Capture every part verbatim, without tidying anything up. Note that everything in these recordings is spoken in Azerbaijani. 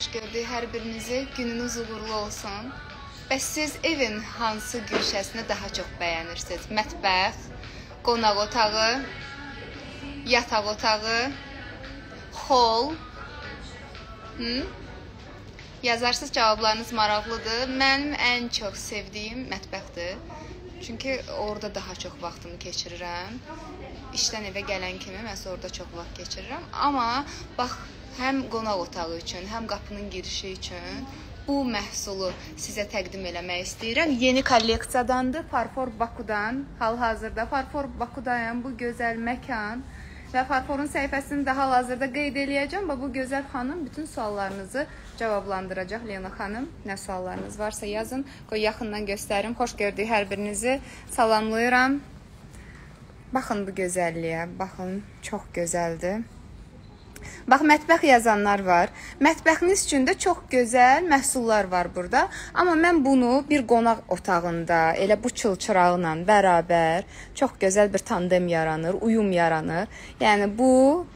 Gördük hər birinizi, gününüz uğurlu olsun. Bəs siz evin hansı güşəsini daha çox bəyənirsiniz? Mətbəx, qonaq otağı, yataq otağı, hol. Hı? Yazarsınız, cavablarınız maraqlıdır. Mənim ən çox sevdiyim mətbəxdir. Çünki orada daha çox vaxtımı keçirirəm. İşdən evə gələn kimi mən orada çox vaxt keçirirəm. Amma bax, həm qonaq otağı üçün, həm qapının girişi üçün bu məhsulu sizə təqdim eləmək istəyirəm. Yeni kolleksiyadandır, Farfor Bakudan. Hal-hazırda Farfor Bakudayam, bu gözəl məkan və Farforun səhifəsini də hal-hazırda qeyd eləyəcəm. Bu gözəl xanım bütün suallarınızı cavablandıracaq. Lena xanım, nə suallarınız varsa yazın. Qoy yaxından göstərim. Xoş gördük hər birinizi. Salamlayıram. Baxın bu gözəlliyə, baxın, çox gözəldir. Bax, mətbəx yazanlar var. Mətbəxiniz üçün də çox gözəl məhsullar var burada. Amma mən bunu bir qonaq otağında, elə bu çılçıraqla bərabər çox gözəl bir tandem yaranır, uyum yaranır. Yəni bu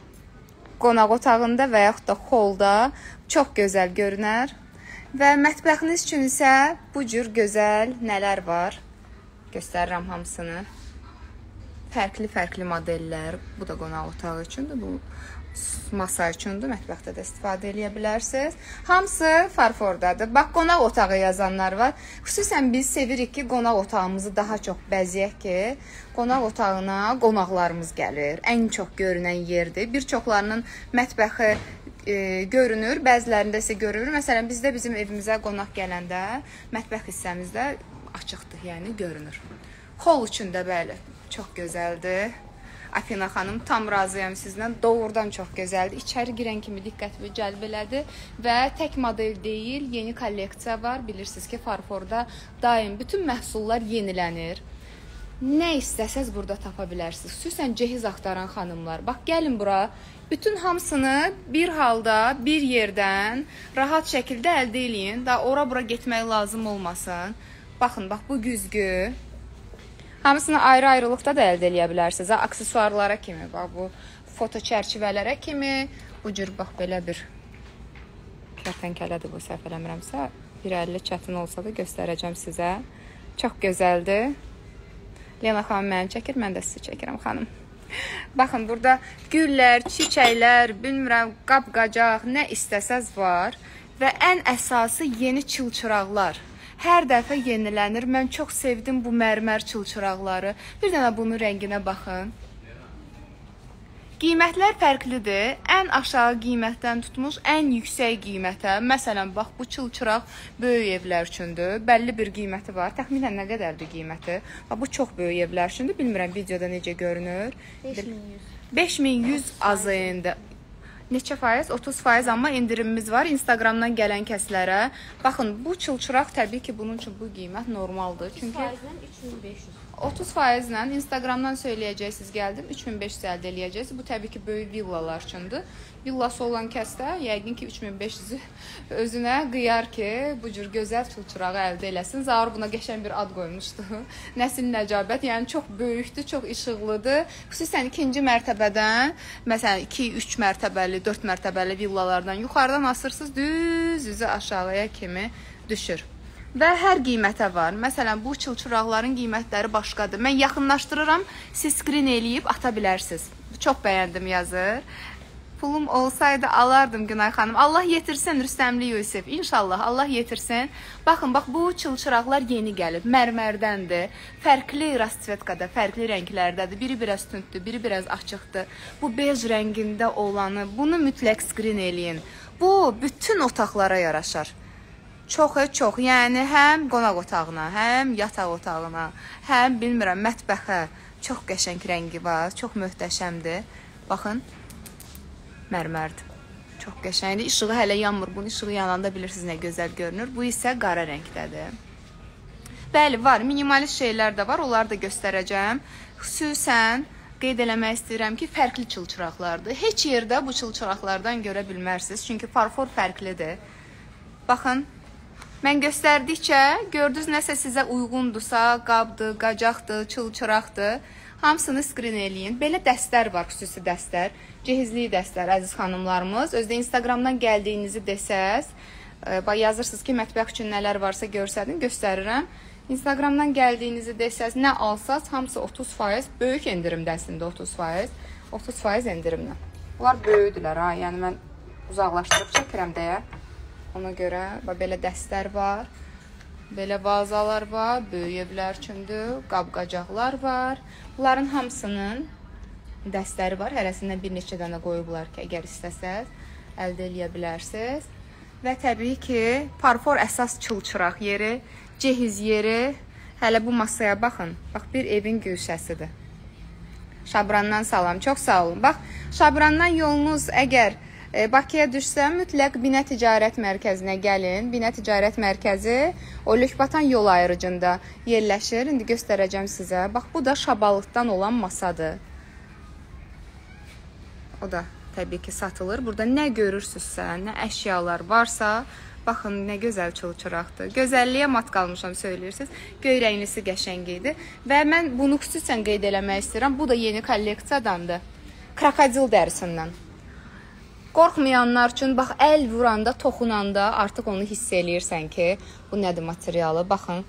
qonaq otağında və yaxud da holda çox gözəl görünər. Və mətbəxiniz üçün isə bu cür gözəl nələr var? Göstərirəm hamısını. Fərqli-fərqli modellər. Bu da qonaq otağı üçündür. Bu masa üçündür. Mətbəxdə də istifadə edə bilərsiniz. Hamısı Farfordadır. Bax, qonaq otağı yazanlar var. Xüsusən biz sevirik ki, qonaq otağımızı daha çox bəzəyək ki, qonaq otağına qonaqlarımız gəlir. Ən çox görünən yerdir. Bir çoxlarının mətbəxi e, görünür, bəzilərində isə görünür. Məsələn, bizdə bizim evimizə qonaq gələndə mətbəx hissəmizdə açıqdır, yəni görünür. Hol üçün də bəli, çox gözəldir. Afina xanım, tam razıyam sizlə. Doğrudan çox gözəldir. İçəri girən kimi diqqətimi cəlb elədi və tək model deyil, yeni kolleksiya var. Bilirsiniz ki, Farforda daim bütün məhsullar yenilənir. Nə istəsəz burada tapa bilərsiniz. Xüsusən cehiz axtaran xanımlar. Bax, gəlin bura. Bütün hamısını bir halda, bir yerdən rahat şəkildə əldə eləyin. Daha ora-bura getmək lazım olmasın. Baxın, bax, bu güzgü. Hamısını ayrı-ayrılıqda da əldə eləyə bilərsiniz. Aksesuarlara kimi, bax, bu foto çərçivələrə kimi. Bu cür, bax, belə bir kərtənkələdir bu, səhv eləmirəmsə. bir əlli çətin olsa da göstərəcəm sizə. Çox gözəldir. Lena xanım məni çəkir, mən də sizi çəkirəm xanım. Baxın, burada güllər, çiçəklər, bilmirəm, qab-qacaq, nə istəsəz var. Və ən əsası yeni çılçıraqlar. Hər dəfə yenilənir. Mən çox sevdim bu mərmər çılçıraqları. Bir dənə bunun rənginə baxın. Qiymətlər fərqlidir. Ən aşağı qiymətdən tutmuş ən yüksək qiymətə. Məsələn, bax, bu çılçıraq böyük evlər üçündür. Bəlli bir qiyməti var. Təxminən nə qədərdir qiyməti? Bax, bu çox böyük evlər üçündür. Bilmirəm, videoda necə görünür. beş min yüz azayında. Neçə faiz? otuz faiz, amma indirimimiz var Instagramdan gələn kəslərə. Baxın, bu çılçıraq təbii ki, bunun üçün bu qiymət normaldır. Çünki üç min beş yüz. otuz faizlə Instagramdan söyləyəcəksiniz, gəldim, üç min beş yüz əldə eləyəcəksiniz. Bu təbii ki, böyük villalar üçündür. Villası olan kəsdə yəqin ki, üç min beş yüzü özünə qıyar ki, bu cür gözəl çılçırağı əldə eləsin. Zahir buna qəşəng bir ad qoymuşdu. Nəsil Nəcabət, yəni çox böyükdür, çox işıqlıdır. Xüsusən ikinci mərtəbədən, məsələn, iki üç mərtəbəli, dörd mərtəbəli villalardan yuxarıdan asırsınız, düz üzü aşağıya kimi düşür. Və hər qiymətə var. Məsələn, bu çılçıraqların qiymətləri başqadır. Mən yaxınlaşdırıram, siz skrin eləyib ata bilərsiniz. Çox bəyəndim yazır. Pulum olsaydı alardım Günay xanım. Allah yetirsin Rüstəmli Yusif. İnşallah Allah yetirsin. Baxın, bax, bu çılçıraqlar yeni gəlib. Mərmərdəndir. Fərqli rasvetqada, fərqli rənglərdədir. Biri biraz tündür, biri biraz açıqdır. Bu bej rəngində olanı, bunu mütləq skrin eləyin. Bu bütün otaqlara yaraşar. Çoxu çox, yəni həm qonaq otağına, həm yataq otağına, həm bilmirəm mətbəxə çox qəşəng rəngi var, çox möhtəşəmdir. Baxın, mərmərdir. Çox qəşəngdir. İşığı hələ yanmır. Bunun işığı yananda bilirsiniz nə gözəl görünür. Bu isə qara rəngdədir. Bəli, var. Minimalist şeylər də var. Onları da göstərəcəm. Xüsusən qeyd eləmək istəyirəm ki, fərqli çılçıraqlardır. Heç yerdə bu çılçıraqlardan görə bilmərsiniz. Çünki Farfor fərqlidir. Baxın. Mən göstərdikcə, gördünüz nəsə sizə uyğundursa, qabdır, qacaqdır, çılçıraqdır. Hamısını skrin eləyin. Belə dəstlər var, xüsusi dəstlər. Cehizli dəstlər, əziz xanımlarımız. Özdə Instagramdan gəldiyinizi desəz, yazırsınız ki, mətbəx üçün nələr varsa görsədin, göstərirəm. Instagramdan gəldiyinizi desəz, nə alsaz, hamısı otuz faiz, böyük endirimdəsində otuz faiz, otuz faiz endirimlə. Bunlar böyüdülər, ha, yəni mən uzaqlaşdırıb çəkirəm deyə. Ona görə belə dəstlər var, belə vazalar var, böyük evlər üçündür, qab-qacaqlar var. Bunların hamısının dəstləri var, hərəsindən bir neçə dənə qoyublar ki, əgər istəsəz, əldə eləyə bilərsiniz. Və təbii ki, parfor əsas çılçıraq yeri, cehiz yeri, hələ bu masaya baxın. Bax, bir evin gülşəsidir. Şabrandan salam, çox sağ olun. Bax, Şabrandan yolunuz əgər e, Bakıya düşsə, mütləq Binə Ticarət Mərkəzinə gəlin. Binə Ticarət Mərkəzi o Lökbatan yol ayrıcında yerləşir. İndi göstərəcəm sizə. Bax, bu da şabalıqdan olan masadır. O da təbii ki, satılır. Burada nə görürsünüzsə, nə əşyalar varsa, baxın, nə gözəl çılçıraqdır. Gözəlliyə mat qalmışam, söyləyirsiniz. Göy rənglisi qəşəng idi. Və mən bunu xüsusən qeyd eləmək istəyirəm. Bu da yeni kolleksiyadandır. Krokodil dərisindən. Qorxmayanlar üçün, bax, əl vuranda, toxunanda artıq onu hiss eləyirsən ki, bu nədir materialı. Baxın,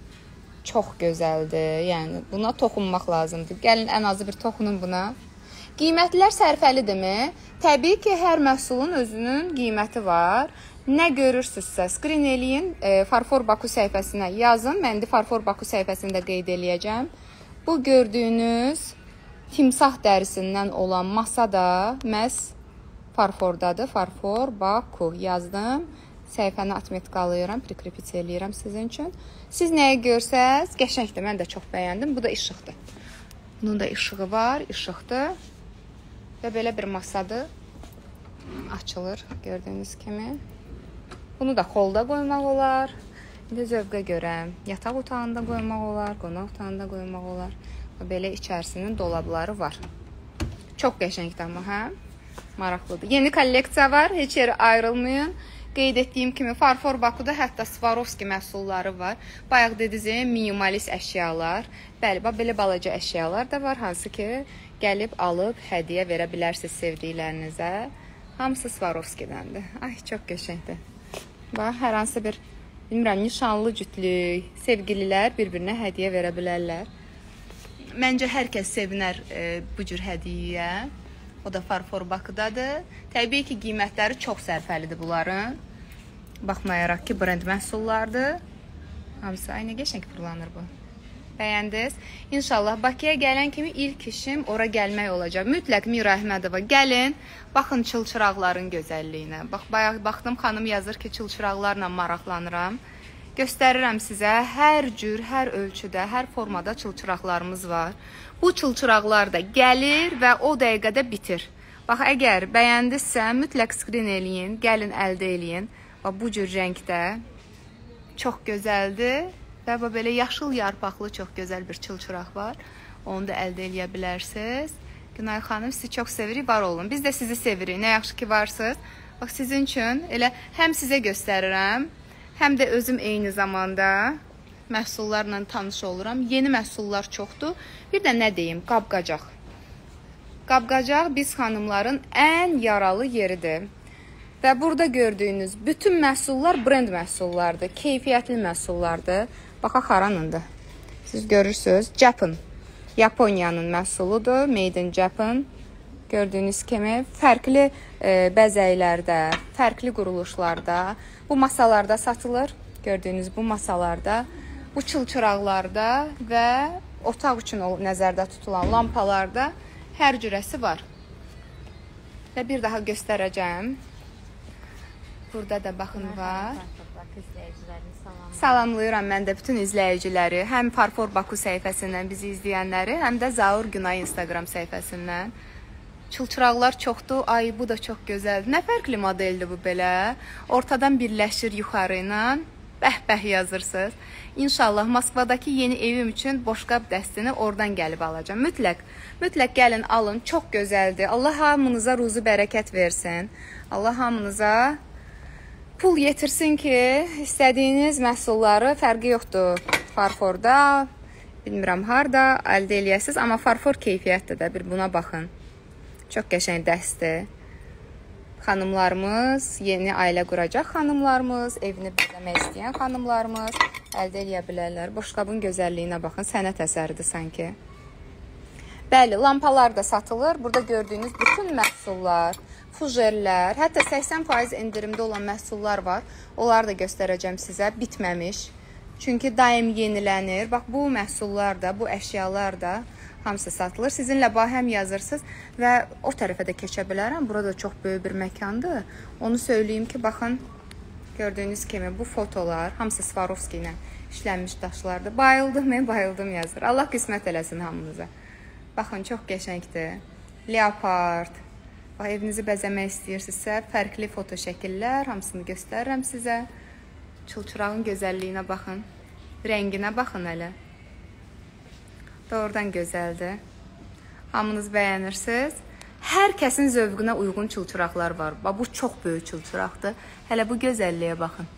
çox gözəldir. Yəni, buna toxunmaq lazımdır. Gəlin, ən azı bir toxunun buna. Qiymətlər sərfəlidirmi? Təbii ki, hər məhsulun özünün qiyməti var. Nə görürsünüzsə, skrin eləyin, e, Farfor Baku səhifəsinə yazın. Mən də Farfor Baku səhifəsində qeyd eləyəcəm. Bu gördüyünüz timsah dərisindən olan masa da məhz Farfordadır. Farfor Baku yazdım. Səhifəni atmetqalayıram, prikripit eləyirəm sizin üçün. Siz nəyi görsəz, qəşəngdir. Mən də çox bəyəndim. Bu da işıqdır. Bunun da işığı var, işıqdır. Və belə bir masadır. Açılır, gördüyünüz kimi. Bunu da holda qoymaq olar. İndi zövqə görə yataq otağında qoymaq olar, qonaq otağında qoymaq olar. Belə içərisinin dolabları var. Çox qəşəngdir amma, hə? Maraqlıdır. Yeni kolleksiya var, heç yeri ayrılmayın. Qeyd etdiyim kimi Farfor Bakuda hətta Swarovski məhsulları var. Bayaq dediyim minimalist əşyalar. Bəli, belə balaca əşyalar da var, hansı ki, gəlib alıb hədiyyə verə bilərsiniz sevdiklərinizə. Hamısı Swarovskidəndir. Ay, çox qəşəngdir. Bax, hər hansı bir, bilmirəm, nişanlı cütlük, sevgililər bir-birinə hədiyyə verə bilərlər. Məncə, hər kəs sevinər e, bu cür hədiyyəyə. O da Farfor Bakudadır. Təbii ki, qiymətləri çox sərfəlidir bunların. Baxmayaraq ki, brend məhsullardır. Hamısı, ay, nə qəşəng fırlanır bu. Bəyəndiniz. İnşallah Bakıya gələn kimi ilk işim ora gəlmək olacaq. Mütləq Mira Əhmədova gəlin. Baxın çılçıraqların gözəlliyinə. Bax, bayaq baxdım, xanım yazır ki, çılçıraqlarla maraqlanıram. Göstərirəm sizə, hər cür, hər ölçüdə, hər formada çılçıraqlarımız var. Bu çılçıraqlar da gəlir və o dəqiqədə bitir. Bax, əgər bəyəndinizsə, mütləq skrin eləyin, gəlin əldə eləyin. Bax, bu cür rəngdə çox gözəldir. Və belə yaşıl yarpaqlı çox gözəl bir çılçıraq var. Onu da əldə eləyə bilərsiniz. Günay xanım, sizi çox sevirik, var olun. Biz də sizi sevirik, nə yaxşı ki varsınız. Bax, sizin üçün elə həm sizə göstərirəm, həm də özüm eyni zamanda məhsullarla tanış oluram. Yeni məhsullar çoxdur. Bir də nə deyim, qab-qacaq. Qab-qacaq biz xanımların ən yaralı yeridir. Və burada gördüyünüz bütün məhsullar brend məhsullardır, keyfiyyətli məhsullardır. Baxa, xaranındır. Siz görürsünüz, Japan, Yaponiyanın məhsuludur, Made in Japan. Gördüyünüz kimi, fərqli e, bəzəklərdə, fərqli quruluşlarda, bu masalarda satılır. Gördüyünüz bu masalarda, bu çılçıraqlarda və otaq üçün nəzərdə tutulan lampalarda hər cürəsi var. Və bir daha göstərəcəm. Burada da baxın var. Salamlayıram mən də bütün izləyiciləri. Həm Farfor Baku səhifəsindən bizi izləyənləri, həm də Zaur Günay Instagram səhifəsindən. Çılçıraqlar çoxdur. Ay, bu da çox gözəldir. Nə fərqli modeldir bu belə. Ortadan birləşir yuxarı ilə. Bəh-bəh yazırsınız. İnşallah Moskvadakı yeni evim üçün boşqab dəstini oradan gəlib alacağım. Mütləq, mütləq gəlin alın. Çox gözəldir. Allah hamınıza ruzu bərəkət versin. Allah hamınıza pul yetirsin ki, istədiyiniz məhsulları, fərqi yoxdur. Farforda, Bilmirəm harda əldə eləyəsiniz, amma farfor keyfiyyətdir də. Bir buna baxın. Çox qəşəng dəstdir. Xanımlarımız, yeni ailə quracaq xanımlarımız, evini bəzəmək istəyən xanımlarımız əldə eləyə bilərlər. Boşqabın gözəlliyinə baxın, sənət əsəridir sanki. Bəli, lampalar da satılır. Burada gördüyünüz bütün məhsullar, fujerlər, hətta səksən faiz endirimdə olan məhsullar var. Onları da göstərəcəm sizə, bitməmiş. Çünki daim yenilənir. Bax, bu məhsullar da, bu əşyalar da hamısı satılır. Sizinlə bahəm yazırsınız və o tərəfə də keçə bilərəm. Burada çox böyük bir məkandır. Onu söyləyim ki, baxın, gördüyünüz kimi bu fotolar, hamısı Swarovski ilə işlənmiş daşlardır. Bayıldım, mən bayıldım yazır. Allah qismət eləsin hamınıza. Baxın, çox qəşəngdir. Leopard. Bax, evinizi bəzəmək istəyirsinizsə, fərqli foto şəkillər, hamısını göstərirəm sizə. Çılçırağın gözəlliyinə baxın. Rənginə baxın hələ. Doğrudan gözəldir. Hamınız bəyənirsiniz. Hər kəsin zövqünə uyğun çılçıraqlar var. Bax, bu çox böyük çılçıraqdır. Hələ bu gözəlliyə baxın.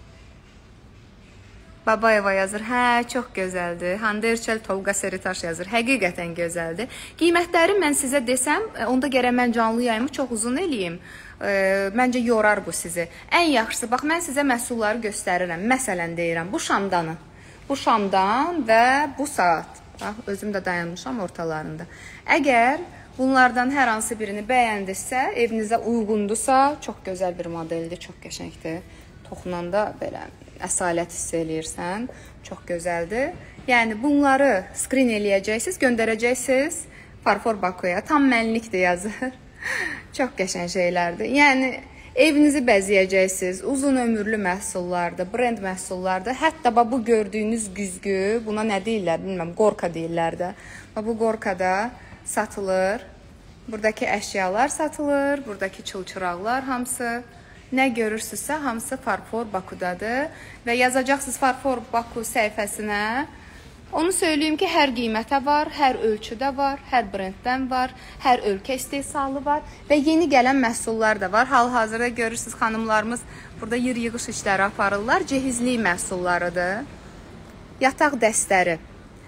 Babayeva yazır, hə, çox gözəldir. Hande Erçel, Tolga Seritaş yazır, həqiqətən gözəldir. Qiymətləri mən sizə desəm, onda gərək mən canlı yayımı çox uzun eləyim. E, məncə yorar bu sizi. Ən yaxşısı, bax, mən sizə məhsulları göstərirəm. Məsələn deyirəm, bu şamdanı. Bu şamdan və bu saat. Bax, özüm də dayanmışam ortalarında. Əgər bunlardan hər hansı birini bəyəndirsə, evinizə uyğundursa, çox gözəl bir modeldir, çox qəşəngdir. Toxunanda belə əsalət hiss eləyirsən, çox gözəldir. Yəni, bunları skrin eləyəcəksiniz, göndərəcəksiniz Farfor Bakuya. Tam mənlikdir yazır. Çox qəşəng şeylərdir. Yəni, evinizi bəzəyəcəksiniz. Uzun ömürlü məhsullardır, brend məhsullardır. Hətta bu gördüyünüz güzgü, buna nə deyirlər, bilməm, qorka deyirlər də. Bu qorkada satılır. Buradakı əşyalar satılır, buradakı çılçıraqlar hamısı. Nə görürsünüzsə, hamısı Farfor Bakudadır və yazacaqsınız Farfor Baku səhifəsinə. Onu söyləyim ki, hər qiymətə var, hər ölçüdə var, hər brenddən var, hər ölkə istehsalı var və yeni gələn məhsullar da var. Hal-hazırda görürsünüz, xanımlarımız burada yer-yığış işləri aparırlar. Cehizlik məhsullarıdır. Yataq dəstəri,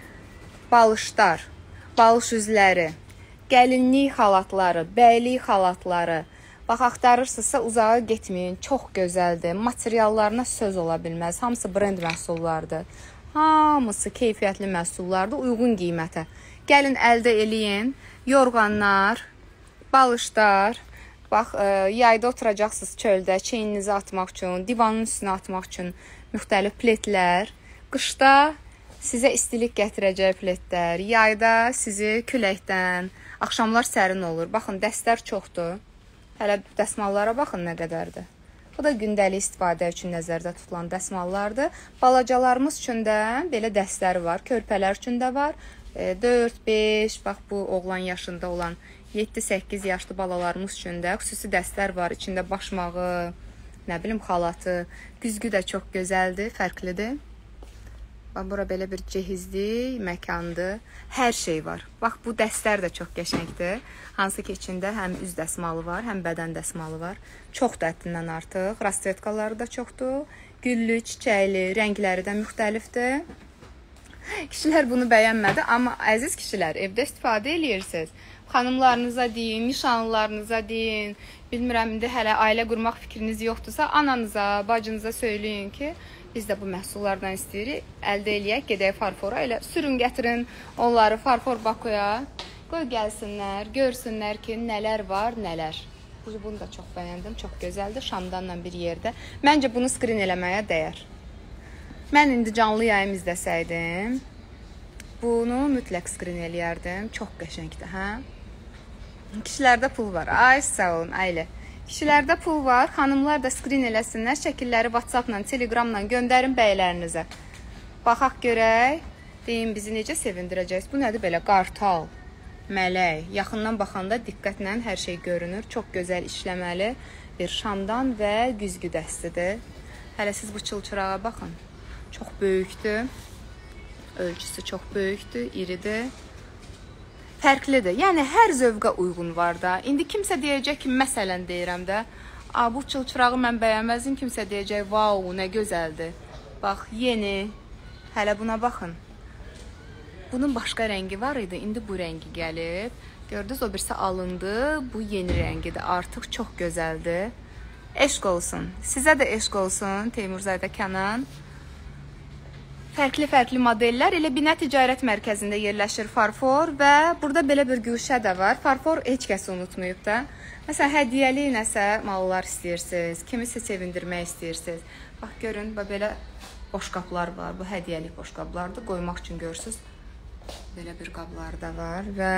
balışlar, balış üzləri, gəlinlik xalatları, bəylik xalatları. Bax, axtarırsınızsa uzağa getməyin, çox gözəldir. Materiallarına söz ola bilməz. Hamısı brend məhsullardır. Hamısı keyfiyyətli məhsullardır, uyğun qiymətə. Gəlin əldə eləyin. Yorğanlar, balışlar. Bax, e, yayda oturacaqsınız çöldə, çeyninizi atmaq üçün, divanın üstünə atmaq üçün müxtəlif pletlər. Qışda sizə istilik gətirəcək pletlər. Yayda sizi küləkdən, axşamlar sərin olur. Baxın, dəstlər çoxdur. Hələ dəsmallara baxın nə qədərdir. Bu da gündəlik istifadə üçün nəzərdə tutulan dəsmallardır. Balacalarımız üçün də belə dəstləri var. Körpələr üçün də var. dörd beş, bax bu oğlan yaşında olan yeddi səkkiz yaşlı balalarımız üçün də xüsusi dəstlər var. İçində başmağı, nə bilim xalatı. Güzgü də çox gözəldir, fərqlidir. Bax, bura belə bir cehizli məkandır. Hər şey var. Bax, bu dəstlər də çox qəşəngdir. Hansı ki, içində həm üz dəsmalı var, həm bədən dəsmalı var. Çoxdur ətdindən artıq. Rastvetkaları da çoxdur. Güllü, çiçəkli, rəngləri də müxtəlifdir. Kişilər bunu bəyənmədi, amma əziz kişilər, evdə istifadə eləyirsiniz. Xanımlarınıza deyin, nişanlılarınıza deyin. Bilmirəm, indi hələ ailə qurmaq fikriniz yoxdursa, ananıza, bacınıza söyləyin ki, biz də bu məhsullardan istəyirik, əldə eləyək, gedək Farfora, elə sürün gətirin onları Farfor Bakuya, qoy gəlsinlər, görsünlər ki, nələr var, nələr. Bunu da çox bəyəndim, çox gözəldir, şamdanla bir yerdə. Məncə bunu skrin eləməyə dəyər. Mən indi canlı yayım izləsəydim, bunu mütləq skrin eləyərdim, çox qəşəngdir, hə? Kişilərdə pul var, ay sağ olun, ailə. Kişilərdə pul var, xanımlar da skrin eləsinlər, şəkilləri WhatsApp-la, Telegram-la göndərin bəylərinizə. Baxaq görək, deyin bizi necə sevindirəcəksiniz. Bu nədir belə? Qartal, mələk. Yaxından baxanda diqqətlə hər şey görünür. Çox gözəl işləməli bir şamdan və güzgü dəstidir. Hələ siz bu çılçırağa baxın. Çox böyükdür. Ölçüsü çox böyükdür, iridir. Fərqlidir. Yəni, hər zövqə uyğun var da. İndi kimsə deyəcək ki, məsələn deyirəm də, bu çılçırağı mən bəyənməzdim, kimsə deyəcək, vau, nə gözəldir. Bax, yeni. Hələ buna baxın. Bunun başqa rəngi var idi, indi bu rəngi gəlib. Gördünüz, o birisi alındı. Bu yeni rəngidir, artıq çox gözəldir. Eşq olsun. Sizə də eşq olsun Teymurzadə Kənan. Fərqli-fərqli modellər elə Binə Ticarət Mərkəzində yerləşir Farfor və burada belə bir güşə də var. Farfor heç kəs unutmayıb da. Məsələn, hədiyyəli nəsə mallar istəyirsiniz, kimisə sevindirmək istəyirsiniz. Bax, görün, belə boşqablar var. Bu hədiyyəlik boşqablardır. Qoymaq üçün görürsünüz. Belə bir qablar da var və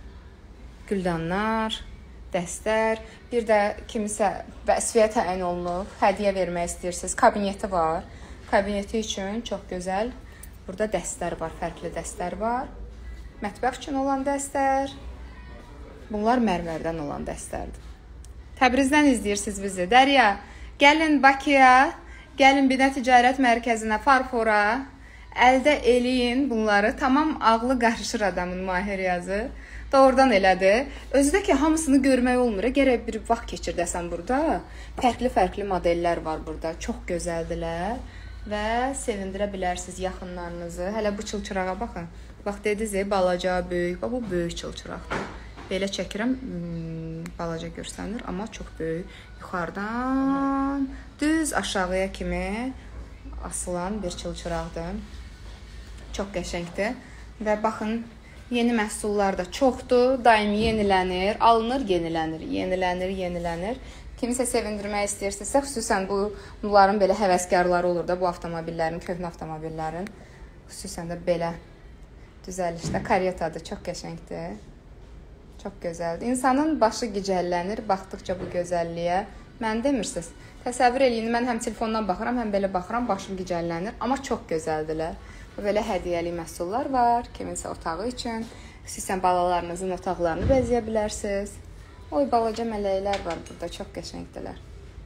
güldanlar, dəstər. Bir də kimisə vəsfiyə təyin olunub, hədiyyə vermək istəyirsiniz. Kabineti var. Kabineti üçün çox gözəl. Burada dəstər var, fərqli dəstər var. Mətbəx üçün olan dəstər. Bunlar mərmərdən olan dəstərdir. Təbrizdən izləyirsiniz bizi. Dərya, gəlin Bakıya, gəlin Binə Ticarət Mərkəzinə, Farfora. Əldə eləyin bunları. Tamam ağlı qarışır adamın Mahir yazı. Doğrudan elədir. Özü də ki, hamısını görmək olmur. Gərək bir vaxt keçir desən burada. Fərqli-fərqli modellər var burada. Çox gözəldilər. Və sevindirə bilərsiniz yaxınlarınızı. Hələ bu çılçırağa baxın. Bax, dediniz, balaca, böyük. Bax, bu böyük çılçıraqdır. Belə çəkirəm, hmm, balaca görsənir, amma çox böyük. Yuxarıdan düz aşağıya kimi asılan bir çılçıraqdır. Çox qəşəngdir. Və baxın, yeni məhsullar da çoxdur. Daimi yenilənir, alınır, yenilənir, yenilənir, yenilənir. Kimisə sevindirmək istəyirsinizsə, xüsusən bu, bunların belə həvəskarları olur da, bu avtomobillərin, köhnə avtomobillərin. Xüsusən də belə düzəlişdə. Karyatadır, çox qəşəngdir. Çox gözəldir. İnsanın başı gicəllənir, baxdıqca bu gözəlliyə. Mən demirsiniz. Təsəvvür eləyin, mən həm telefondan baxıram, həm belə baxıram, başım gicəllənir. Amma çox gözəldilər. Belə hədiyyəli məhsullar var, kiminsə otağı üçün. Xüsusən balalarınızın otaqlarını bəzəyə bilərsiniz. Oy, balaca mələklər var burada, çox qəşəngdilər.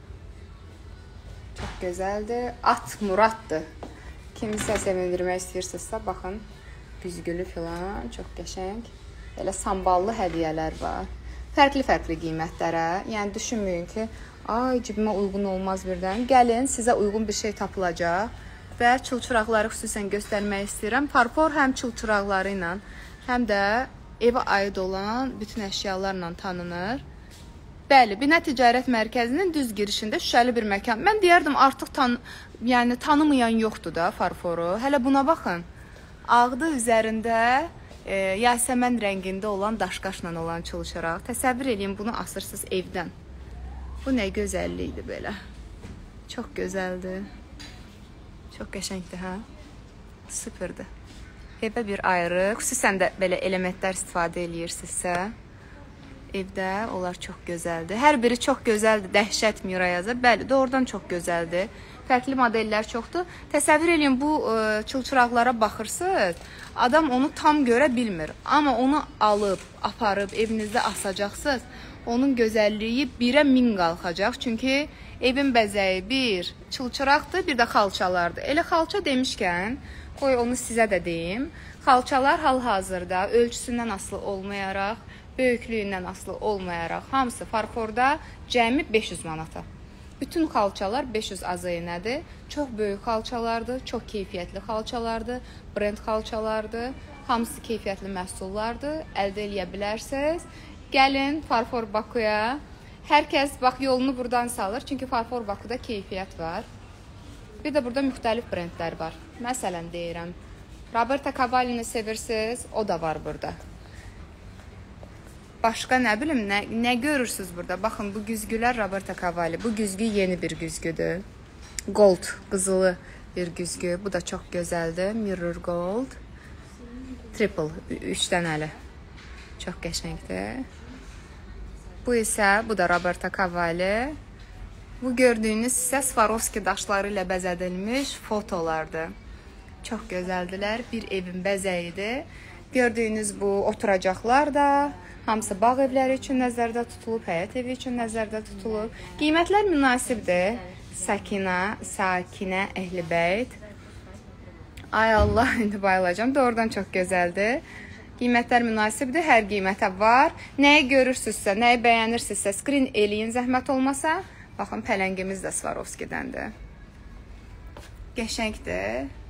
Çox gözəldir. At Muraddır. Kimisə sevindirmək istəyirsinizsə, baxın, büzgülü filan, çox qəşəng. Belə samballı hədiyyələr var. Fərqli-fərqli qiymətlərə. Yəni, düşünməyin ki, ay, cibimə uyğun olmaz birdən. Gəlin, sizə uyğun bir şey tapılacaq. Və çılçıraqları xüsusən göstərmək istəyirəm. Farfor həm çılçıraqları ilə, həm də evə aid olan bütün əşyalarla tanınır. Bəli, Binə Ticarət Mərkəzinin düz girişində şüşəli bir məkan. Mən deyərdim, artıq tan yəni, tanımayan yoxdur da Farforu. Hələ buna baxın. Ağdı üzərində e, yasəmən rəngində olan daşqaşla olan çılçıraq. Təsəvvür edin, bunu asırsınız evdən. Bu nə gözəllikdir belə. Çox gözəldir. Çox qəşəngdir, hə? Süperdir. Evə bir ayrı, xüsusən də belə elementlər istifadə eləyirsinizsə, evdə onlar çox gözəldir. Hər biri çox gözəldir, dəhşət Mira yazır. Bəli, doğrudan çox gözəldir. Fərqli modellər çoxdur. Təsəvvür edin, bu ə, çılçıraqlara baxırsınız, adam onu tam görə bilmir. Amma onu alıb, aparıb, evinizdə asacaqsınız, onun gözəlliyi birə min qalxacaq. Çünki evin bəzəyi bir çılçıraqdır, bir də xalçalardır. Elə xalça demişkən, qoy onu sizə də deyim. Xalçalar hal-hazırda ölçüsündən asılı olmayaraq, böyüklüyündən asılı olmayaraq, hamısı Farforda cəmi beş yüz manata. Bütün xalçalar beş yüz azayınədir. Çox böyük xalçalardır, çox keyfiyyətli xalçalardır, brend xalçalardır. Hamısı keyfiyyətli məhsullardır, əldə eləyə bilərsiniz. Gəlin Farfor Bakıya. Hər kəs bax, yolunu buradan salır, çünki Farfor Bakıda keyfiyyət var. Bir də burada müxtəlif brendlər var. Məsələn deyirəm, Roberto Cavalli-ni sevirsiniz, o da var burada. Başqa nə bilim, nə, nə görürsünüz burada? Baxın, bu güzgülər Roberto Cavalli. Bu güzgü yeni bir güzgüdür. Gold, qızılı bir güzgü. Bu da çox gözəldir. Mirror Gold. Triple, üç dənəli. Çox qəşəngdir. Bu isə, bu da Roberto Cavalli. Bu gördüyünüz isə Swarovski daşları ilə bəzədilmiş fotolardır. Çox gözəldilər. Bir evin bəzəyidir. Gördüyünüz bu oturacaqlar da hamısı bağ evləri üçün nəzərdə tutulub, həyət evi üçün nəzərdə tutulub. Qiymətlər münasibdir. Sakinə, Sakinə Əhlibəyt. Ay Allah, indi bayılacağım. Doğrudan çox gözəldir. Qiymətlər münasibdir. Hər qiymətə var. Nəyi görürsünüzsə, nəyi bəyənirsinizsə, screen eləyin, zəhmət olmasa. Baxın, pələngimiz də Swarovski-dəndir. Qəşəngdir.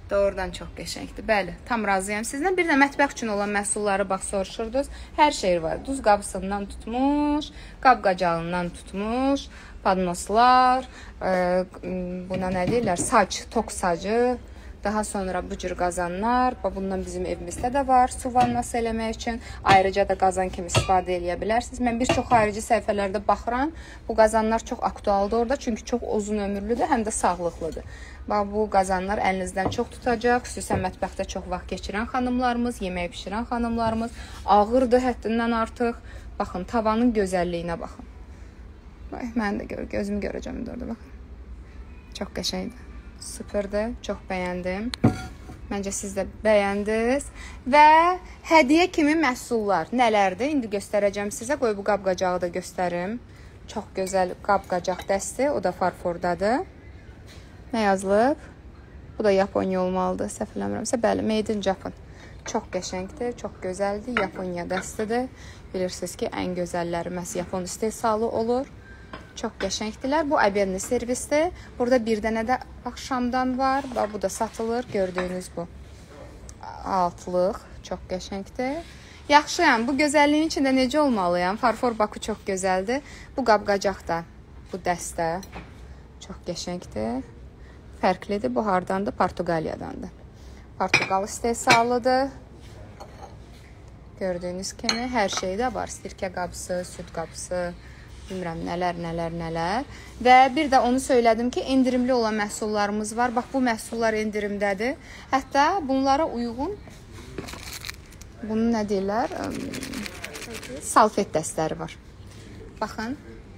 Doğrudan çox qəşəngdir. Bəli, tam razıyam sizlə. Bir də mətbəx üçün olan məhsulları bax soruşurdunuz. Hər şey var. Duz qabısından tutmuş, qab-qacağından tutmuş, padnoslar, e, buna nə deyirlər? Sac, tok sacı. Daha sonra bu cür qazanlar, bundan bizim evimizdə də var, su vannası eləmək üçün. Ayrıca da qazan kimi istifadə edə bilərsiniz. Mən bir çox xarici səhifələrdə baxıram, bu qazanlar çox aktualdır orada, çünki çox uzun ömürlüdür, həm də sağlıqlıdır. Bax, bu qazanlar əlinizdən çox tutacaq, xüsusən mətbəxdə çox vaxt keçirən xanımlarımız, yemək pişirən xanımlarımız, ağırdır həddindən artıq. Baxın, tavanın gözəlliyinə baxın. Bax, mən də gör, gözümü görəcəm orada, baxın. Çox qəşəngdir. Süperdir, çox bəyəndim. Məncə siz də bəyəndiniz. Və hədiyyə kimi məhsullar nələrdir? İndi göstərəcəm sizə. Qoy bu qab-qacağı da göstərim. Çox gözəl qab-qacaq dəsti. O da farfordadır. Nə yazılıb? Bu da Yaponiya olmalıdır. Səhv eləmirəmsə, bəli, Made in Japan. Çox qəşəngdir, çox gözəldir. Yaponiya dəstidir. Bilirsiniz ki, ən gözəlləri məhz Yapon istehsalı olur. Çox qəşəngdilər. Bu əberni servisdir. Burada bir dənə də axşamdan var. Bu da satılır. Gördüyünüz bu altlıq. Çox qəşəngdir. Yaxşıyam. Bu gözəlliyin içində necə olmalıyam? Farfor Baku çox gözəldir. Bu qab-qacaq da bu dəstə çox qəşəngdir. Fərqlidir. Bu hardandır? Portuqaliyadandır. Portuqal istehsalıdır. Gördüyünüz kimi hər şeydə var. Sirkə qabısı, süd qabısı, bilmirəm, nələr, nələr, nələr. Və bir də onu söylədim ki, endirimli olan məhsullarımız var. Bax, bu məhsullar endirimdədir. Hətta bunlara uyğun, bunun nə deyirlər, salfet dəstləri var. Baxın.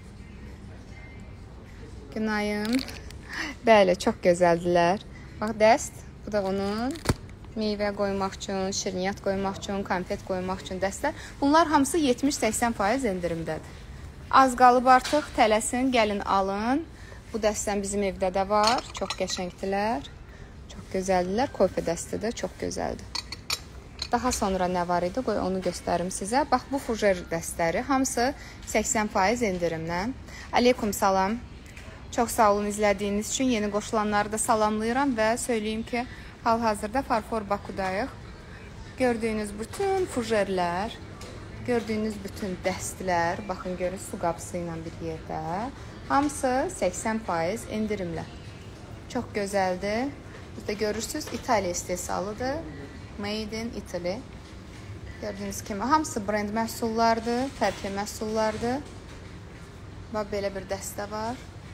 Günayım. Bəli, çox gözəldilər. Bax, dəst. Bu da onun meyvə qoymaq üçün, şirniyyat qoymaq üçün, konfet qoymaq üçün dəstlər. Bunlar hamısı yetmiş səksən faiz endirimdədir. Az qalıb artıq, tələsin, gəlin alın. Bu dəstən bizim evdə də var. Çox qəşəngdilər. Çox gözəldirlər. Kofe dəstidir, çox gözəldir. Daha sonra nə var idi? Qoy onu göstərim sizə. Bax, bu fujer dəstləri. Hamısı səksən faiz endirimlə. Aleykum salam. Çox sağ olun izlədiyiniz üçün. Yeni qoşulanları da salamlayıram və söyləyim ki, hal-hazırda Farfor Bakudayıq. Gördüyünüz bütün fujerlər, gördüyünüz bütün dəstlər, baxın görün, su qapısı ilə bir yerdə. Hamısı səksən faiz endirimlə. Çox gözəldir. Siz də görürsünüz, İtaliya istehsalıdır. Made in Italy. Gördüyünüz kimi, hamısı brend məhsullardır, fərqli məhsullardır. Bax, belə bir dəstə var.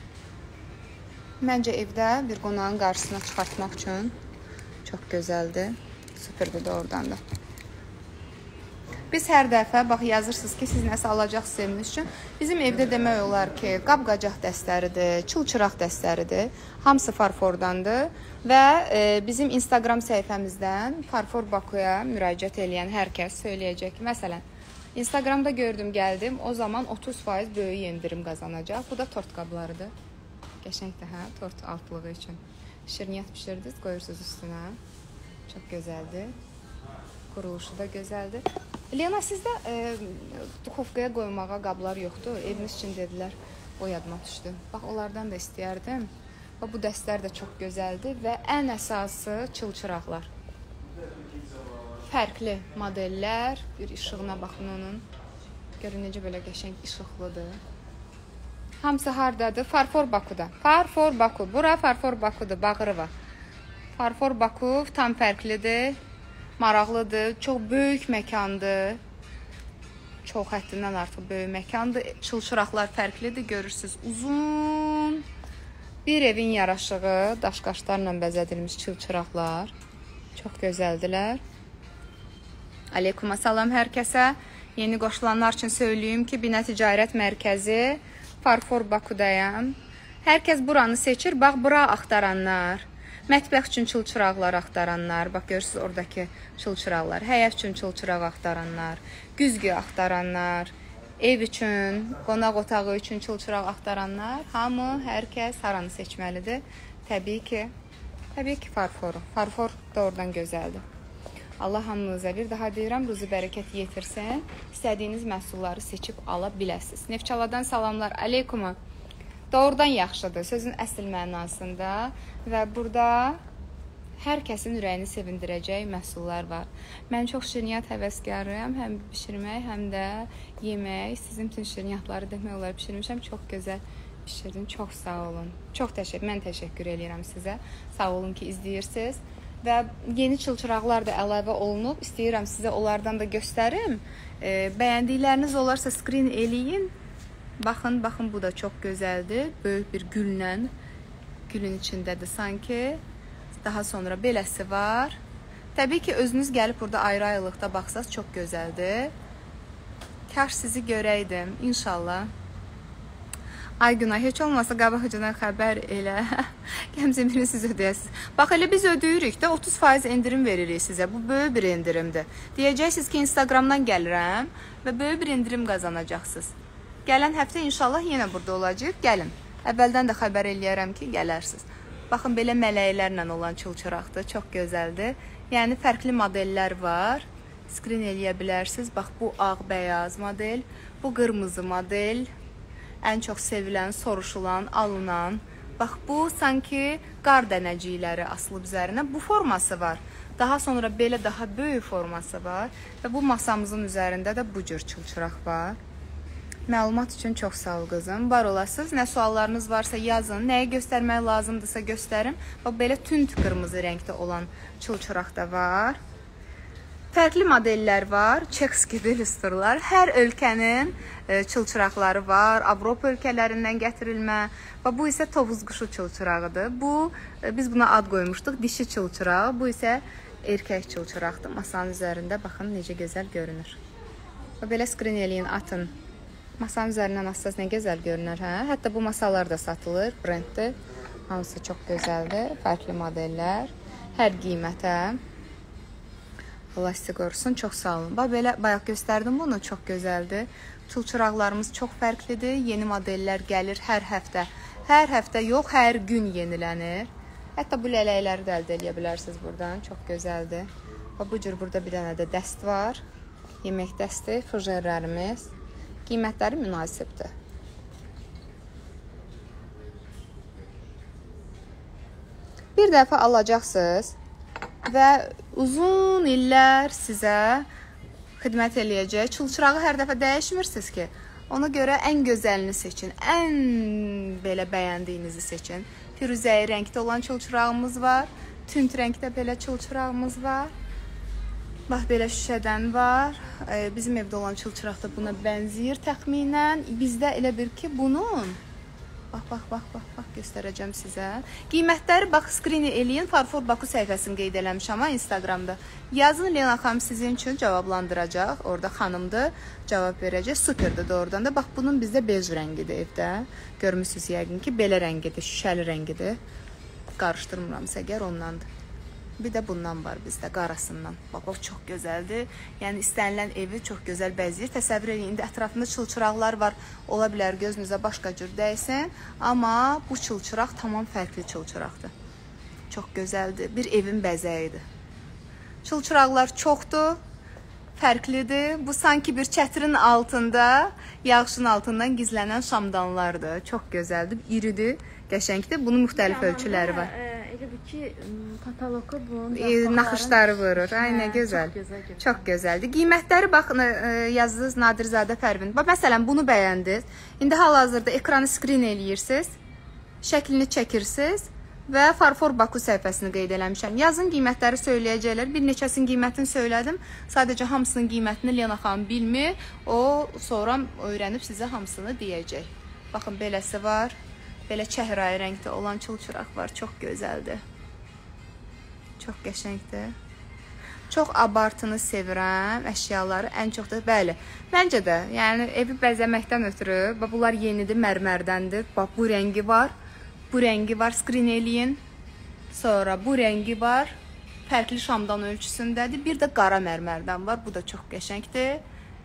Məncə evdə bir qonağın qarşısına çıxartmaq üçün çox gözəldir. Süperdir də oradan da. Biz hər dəfə, bax, yazırsınız ki, siz nəsə alacaqsınız eviniz üçün. Bizim evdə demək olar ki, qab-qacaq dəstləridir, çılçıraq dəstləridir. Hamısı farfordandır. Və e, bizim Instagram səhifəmizdən Farfor Bakuya müraciət edən hər kəs söyləyəcək ki, məsələn, Instagramda gördüm, gəldim, o zaman otuz faiz böyük endirim qazanacaq. Bu da tort qablarıdır. Qəşəngdir, hə? Tort altlığı üçün. Şirniyyat pişirdiniz, qoyursunuz üstünə. Çox gözəldir. Quruluşu da gözəldir. Lena, sizdə e, duxovkaya qoymağa qablar yoxdur. Eviniz üçün dedilər, o yadıma düşdü. Bax, onlardan da istəyərdim. Bax, bu dəstlər də çox gözəldir və ən əsası çılçıraqlar. Fərqli modellər, bir işığına baxın onun. Görün, necə belə qəşəng işıqlıdır. Hamısı hardadır? Farfor Bakuda. Farfor Baku. Bura Farfor Bakudur, bağırı var. Farfor Baku tam fərqlidir. Maraqlıdır, çox böyük məkandır. Çox həddindən artıq böyük məkandır. Çılçıraqlar fərqlidir, görürsünüz. Uzun bir evin yaraşığı, daşqaşlarla bəzədilmiş çılçıraqlar. Çox gözəldilər. Aleykum salam hər kəsə. Yeni qoşulanlar üçün söyləyim ki, Bina Ticarət Mərkəzi Farfor Bakudayam. Hər kəs buranı seçir. Bax, bura axtaranlar, mətbəx üçün çılçıraqlar axtaranlar, bax görürsünüz oradakı çılçıraqlar, həyət üçün çılçıraq axtaranlar, güzgü axtaranlar, ev üçün, qonaq otağı üçün çılçıraq axtaranlar, hamı, hər kəs haranı seçməlidir. Təbii ki, təbii ki Farforu. Farfor da oradan gözəldir. Allah hamınıza bir daha deyirəm, ruzi bərəkət yetirsin. İstədiyiniz məhsulları seçib ala biləsiniz. Neftçaladan salamlar, aleykuma. Doğrudan yaxşıdır, sözün əsl mənasında. Və burada hər kəsin ürəyini sevindirəcək məhsullar var. Mən çox şirniyyat həvəskarıyam, həm bişirmək, həm də yemək. Sizin üçün şirniyyatları demək olar bişirmişəm. Çox gözəl bişirdin. Çox sağ olun. Çox təşəkkür, mən təşəkkür edirəm sizə. Sağ olun ki, izləyirsiniz. Və yeni çılçıraqlar da əlavə olunub. İstəyirəm sizə onlardan da göstərim. E, bəyəndikləriniz olarsa screen eləyin. Baxın, baxın bu da çox gözəldir. Böyük bir güllə, gülün içindədir sanki. Daha sonra beləsi var. Təbii ki, özünüz gəlib burada ayrı-ayrılıqda baxsaz çox gözəldir. Kaş sizi görəydim, inşallah. Ay Günay, heç olmasa qabaqcadan xəbər elə. Gəmzəmini siz ödəyəsiniz. Bax, elə biz ödəyirik də otuz faiz endirim veririk sizə. Bu böyük bir endirimdir. Deyəcəksiniz ki, Instagramdan gəlirəm və böyük bir endirim qazanacaqsınız. Gələn həftə inşallah yenə burada olacaq. Gəlin. Əvvəldən də xəbər eləyərəm ki, gələrsiniz. Baxın, belə mələklərlə olan çılçıraqdır. Çox gözəldir. Yəni, fərqli modellər var. Screen eləyə bilərsiniz. Bax, bu ağ-bəyaz model, bu qırmızı model. Ən çox sevilən, soruşulan, alınan. Bax, bu sanki qar dənəcikləri asılıb üzərinə. Bu forması var. Daha sonra belə daha böyük forması var. Və bu masamızın üzərində də bu cür çılçıraq var. Məlumat üçün çox sağ ol qızım. Var olasınız. Nə suallarınız varsa yazın. Nəyi göstərmək lazımdırsa göstərim. Bax, belə tünd qırmızı rəngdə olan çılçıraq da var. Fərqli modellər var, checks gibi illustrlar. Hər ölkənin e, çılçıraqları var, Avropa ölkələrindən gətirilmə. Və bu isə tovuz quşu çılçırağıdır. Bu, e, biz buna ad qoymuşduq, dişi çılçıraq. Bu isə erkək çılçıraqdır. Masanın üzərində baxın necə gözəl görünür. Və belə screen eləyin, atın. Masanın üzərindən asasız nə gözəl görünür, hə? Hətta bu masalar da satılır, brenddir. Hamısı çox gözəldir, fərqli modellər. Hər qiymətə. Allah sizi qorusun, çox sağ olun. Bax, belə bayaq göstərdim bunu, çox gözəldir. Çılçıraqlarımız çox fərqlidir. Yeni modellər gəlir hər həftə. Hər həftə yox, hər gün yenilənir. Hətta bu lələkləri də əldə edə bilərsiniz buradan. Çox gözəldir. Bax, bu cür burada bir dənə də dəst var. Yemək dəsti, fujerlərimiz. Qiymətləri münasibdir. Bir dəfə alacaqsınız və uzun illər sizə xidmət eləyəcək. Çılçırağı hər dəfə dəyişmirsiniz ki. Ona görə ən gözəlini seçin. Ən belə bəyəndiyinizi seçin. Firuzəyi rəngdə olan çılçırağımız var. Tünd rəngdə belə çılçırağımız var. Bax, belə şüşədən var. Bizim evdə olan çılçıraq da buna bənzəyir təxminən. Bizdə elə bir ki, bunun Bax, bax, bax, bax, bax, göstərəcəm sizə. Qiymətləri, bax, screen eləyin. Farfor Baku səhifəsini qeyd eləmişəm ha, Instagramda. Yazın, Lena xanım sizin üçün cavablandıracaq. Orada xanımdır, cavab verəcək. Superdir doğrudan da. Bax, bunun bizdə bej rəngidir evdə. Görmüsünüz yəqin ki, belə rəngidir, şüşəli rəngidir. Qarışdırmıramsa əgər ondandır. Bir də bundan var bizdə, qarasından. Bax, o çox gözəldir. Yəni, istənilən evi çox gözəl bəzəyir. Təsəvvür edin, indi ətrafında çılçıraqlar var. Ola bilər, gözünüzə başqa cür dəysin. Amma bu çılçıraq tamam fərqli çılçıraqdır. Çox gözəldir. Bir evin bəzəyidir. Çılçıraqlar çoxdur, fərqlidir. Bu, sanki bir çətirin altında, yağışın altından gizlənən şamdanlardır. Çox gözəldir, iridir, qəşəngdir. Bunun müxtəlif ölçüləri var. Elə bir ki, kataloqu bunun e, naxışları vurur. Ay, nə gözəl. Çox, gözəl çox gözəldir. Qiymətləri baxın, yazdınız Nadirzadə Pərvin. Bax, məsələn, bunu bəyəndiniz. İndi hal-hazırda ekranı screen eləyirsiniz, şəklini çəkirsiniz və Farfor Baku səhifəsini qeyd eləmişəm. Yazın, qiymətləri söyləyəcəklər. Bir neçəsinin qiymətini söylədim. Sadəcə hamısının qiymətini Lena xanım bilmir. O, sonra öyrənib sizə hamısını deyəcək. Baxın, beləsi var. Belə çəhrayı rəngdə olan çılçıraq var. Çox gözəldir. Çox qəşəngdir. Çox abartını sevirəm. Əşyaları ən çox da, bəli. Məncə də, yəni evi bəzəməkdən ötürü, bunlar yenidir, mərmərdəndir. Bax, bu rəngi var. Bu rəngi var, screen eləyin. Sonra bu rəngi var. Fərqli şamdan ölçüsündədir. Bir də qara mərmərdən var. Bu da çox qəşəngdir.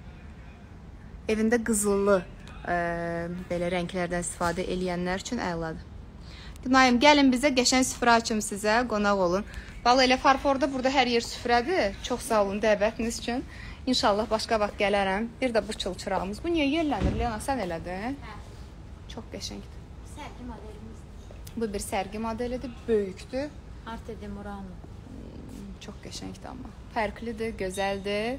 Evində qızıllı Ə, belə rənglərdən istifadə eləyənlər üçün əladır. Günayım, gəlin bizə qəşəng süfrə açım sizə, qonaq olun. Vallahi elə Farforda burada hər yer süfrədir. Çox sağ olun dəvətiniz üçün. İnşallah başqa vaxt gələrəm. Bir də bu çılçırağımız. Bu niyə yerlənir? Lena, sən elədin? Hə. Çox qəşəngdir. Sərgi modelimizdir. Bu bir sərgi modelidir, böyükdür. Arte de Murano. Çox qəşəngdir amma. Fərqlidir, gözəldir.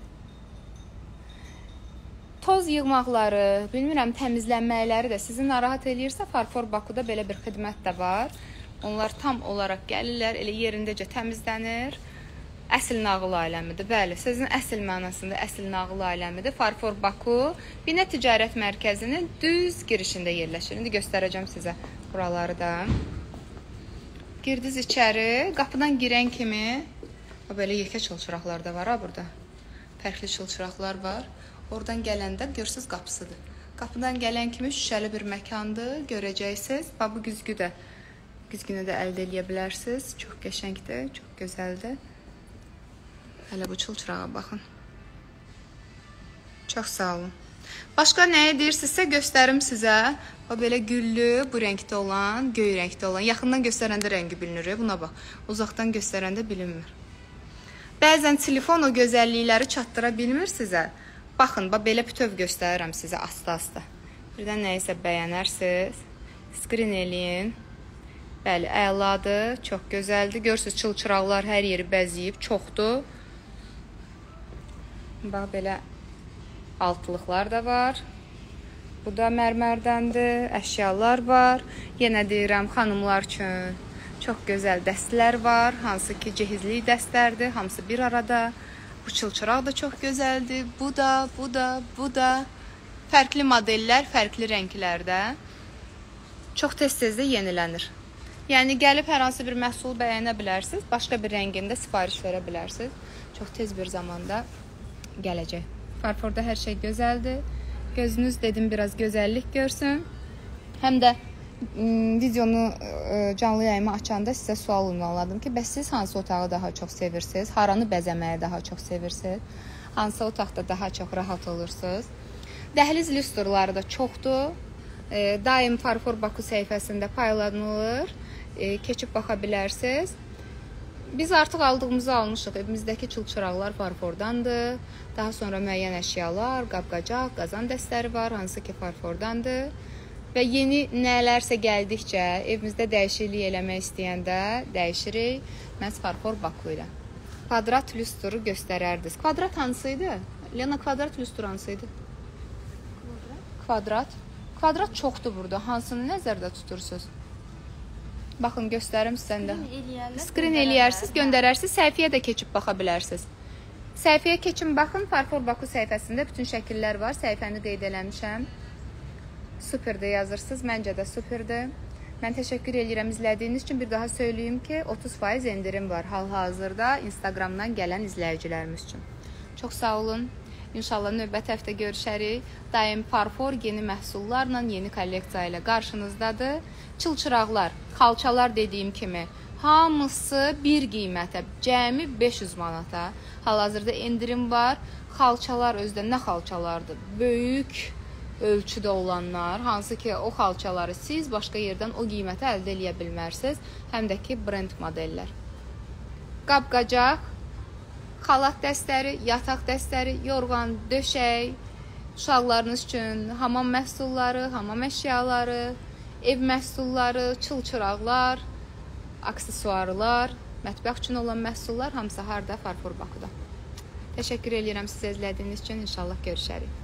Toz yığmaqları, bilmirəm, təmizlənməkləri də sizi narahat eləyirsə, Farfor Bakuda belə bir xidmət də var. Onlar tam olaraq gəlirlər, elə yerindəcə təmizlənir. Əsl nağıl aləmidir. Bəli, sözün əsl mənasında əsl nağıl aləmidir. Farfor Baku Binə Ticarət Mərkəzinin düz girişində yerləşir. İndi göstərəcəm sizə buraları da. Girdiniz içəri, qapıdan girən kimi belə yekə çılçıraqlar da var ha burada. Fərqli çılçıraqlar var. Oradan gələndə görsüz qapısıdır. Qapıdan gələn kimi şüşəli bir məkandır, görəcəksiniz. Bu güzgü də, güzgünü də əldə edə bilərsiniz. Çox qəşəngdir, çox gözəldir. Hələ bu çılçırağa baxın. Çox sağ olun. Başqa nəyə deyirsinizsə göstərim sizə. O belə güllü, bu rəngdə olan, göy rəngdə olan. Yaxından göstərəndə rəngi bilinir. Buna bax. Uzaqdan göstərəndə bilinmir. Bəzən telefon o gözəllikləri çatdıra bilmir sizə. Baxın, bax belə bütöv göstərirəm sizə asta-asta. Birdən nəyisə bəyənərsiniz. Skrin eləyin. Bəli, əladır, çox gözəldir. Görürsünüz, çılçıraqlar hər yeri bəzəyib, çoxdur. Bax, belə altılıqlar da var. Bu da mərmərdəndir, əşyalar var. Yenə deyirəm, xanımlar üçün çox gözəl dəstlər var. Hansı ki, cehizlik dəstlərdir, hamısı bir arada. Bu çılçıraq da çox gözəldir. Bu da, bu da, bu da. Fərqli modellər, fərqli rənglərdə. Çox tez-tez də yenilənir. Yəni, gəlib hər hansı bir məhsul bəyənə bilərsiniz. Başqa bir rəngində sifariş verə bilərsiniz. Çox tez bir zamanda gələcək. Farforda hər şey gözəldir. Gözünüz dedim biraz gözəllik görsün. Həm də videonu canlı yayımı açanda sizə sual ünvanladım ki, bəs siz hansı otağı daha çox sevirsiniz? Haranı bəzəməyi daha çox sevirsiniz? Hansı otaqda daha çox rahat olursunuz? Dəhliz lüstrları da çoxdur. Daim Farfor Baku səhifəsində paylanılır. Keçib baxa bilərsiniz. Biz artıq aldığımızı almışıq. Evimizdəki çılçıraqlar Farfordandır. Daha sonra müəyyən əşyalar, qab-qacaq, qazan dəstləri var, hansı ki Farfordandır. Və yeni nələrsə gəldikcə, evimizdə dəyişiklik eləmək istəyəndə dəyişirik. Məhz Farfor Baku ilə. Kvadrat lüstru göstərərdiniz. Kvadrat hansıydı? Lena, kvadrat lüstru hansıydı? Kvadrat. Kvadrat çoxdur burada. Hansını nəzərdə tutursunuz? Baxın, göstərim sizə də. Skrin eləyərsiniz, göndərərsiniz, səhifəyə də keçib baxa bilərsiniz. Səhifəyə keçin, baxın, Farfor Baku səhifəsində bütün şəkillər var. Səhifəni qeyd eləmişəm. Superdir yazırsınız, məncə də superdir. Mən təşəkkür edirəm izlədiyiniz üçün. Bir daha söyləyim ki, otuz faiz endirim var hal-hazırda Instagramdan gələn izləyicilərimiz üçün. Çox sağ olun. İnşallah növbəti həftə görüşərik. Daim Farfor yeni məhsullarla, yeni kolleksiya ilə qarşınızdadır. Çılçıraqlar, xalçalar dediyim kimi hamısı bir qiymətə, cəmi beş yüz manata. Hal-hazırda endirim var. Xalçalar özdə nə xalçalardır? Böyük ölçüdə olanlar, hansı ki o xalçaları siz başqa yerdən o qiymətə əldə edə bilmərsiniz. Həm də ki brend modellər. Qab-qacaq, xalat dəstəri, yataq dəstəri, yorğan, döşək, uşaqlarınız üçün hamam məhsulları, hamam əşyaları, ev məhsulları, çılçıraqlar, aksesuarlar, mətbəx üçün olan məhsullar hamısı harda? Farfor Bakuda. Təşəkkür edirəm sizə izlədiyiniz üçün. İnşallah görüşərik.